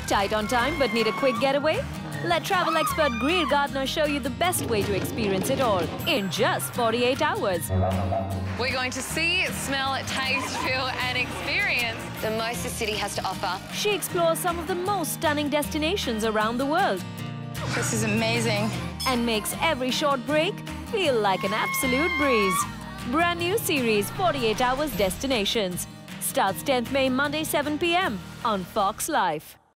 Tight on time but need a quick getaway? Let travel expert Greer Gardiner show you the best way to experience it all in just 48 hours. We're going to see, smell, taste, feel and experience the most the city has to offer. She explores some of the most stunning destinations around the world. This is amazing. And makes every short break feel like an absolute breeze. Brand new series, 48 Hours Destinations. Starts 10th May, Monday, 7 p.m. on FoxLife.